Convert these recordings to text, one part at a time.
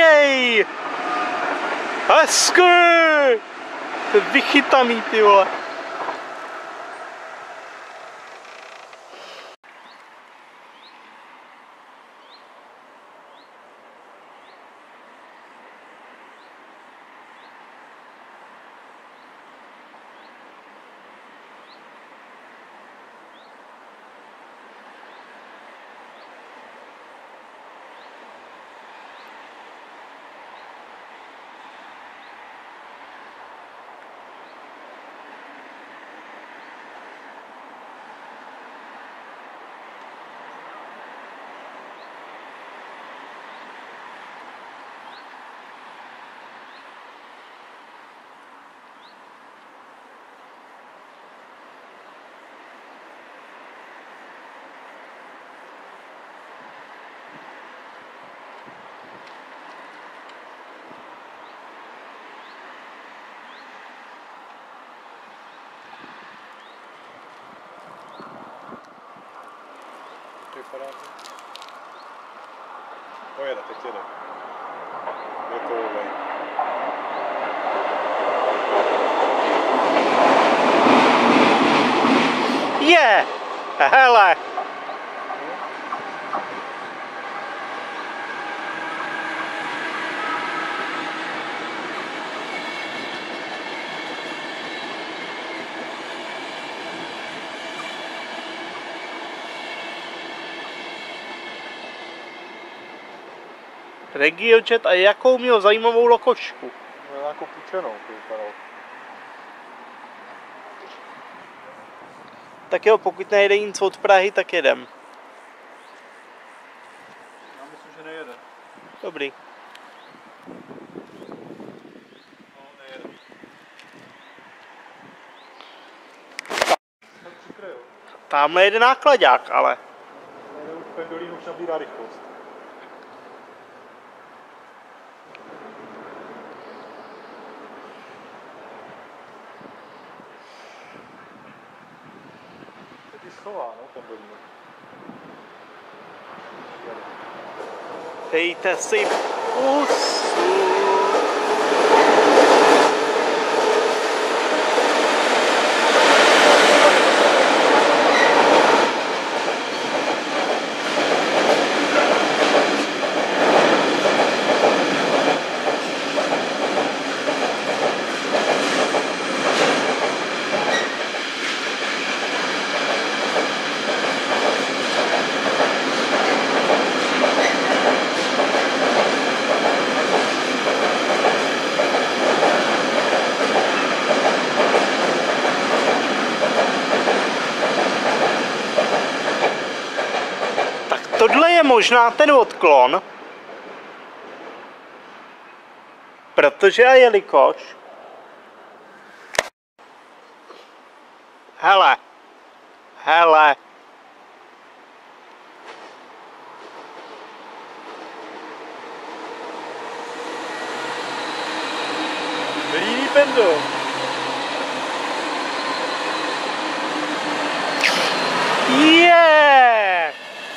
jej! Hezky! To je vychytaný, ty vole. Pojede, teď jede. Gotovej. Je! Hele! RegioJet a jakou měl zajímavou lokošku. Měl nějakou pučenou, to vypadalo. Tak jo, pokud nejde nic od Prahy, tak jedem. Já myslím, že nejede. Dobrý. No, nejede. Tak přikryju. Tamhle jede nákladák, ale. Nejde už pendolín, už nabírá rychlost. Schová, no, ten dolínek. Dejte si pusu. Tohle je možná ten odklon, protože a jelikož hele Líný pendol. je.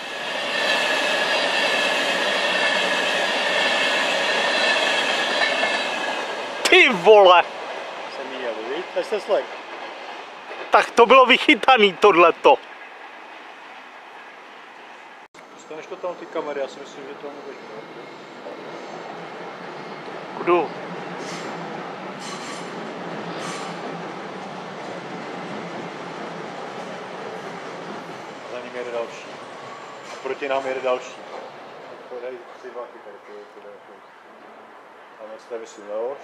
Ty vole! Jsem míjel, víš? Teď se slek. Tak to bylo vychytaný tohleto. Dostaneš to tam ty kamery, já si myslím, že to nebudeš. Kudu. A za ním jede další. A proti nám jede další. Podej tři vlaky tady, tam jste myslím Leoš.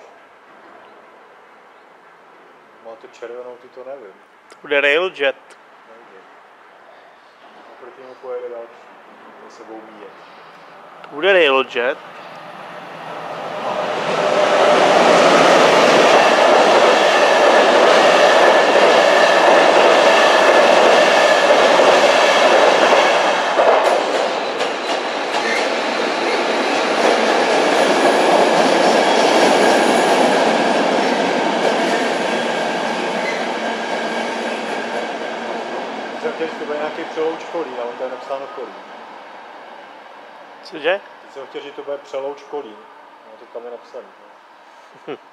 Máte červenou, ty to nevím. To bude RailJet. Nevím. A proti němu pojede další. Se sebou míjet. To bude RailJet. To bude nějaký přelouč Kolín, ale on tady napsáno Kolín. Cože? Teď jsem chtěl, že to bude přelouč Kolín. to tam je napsaný. No.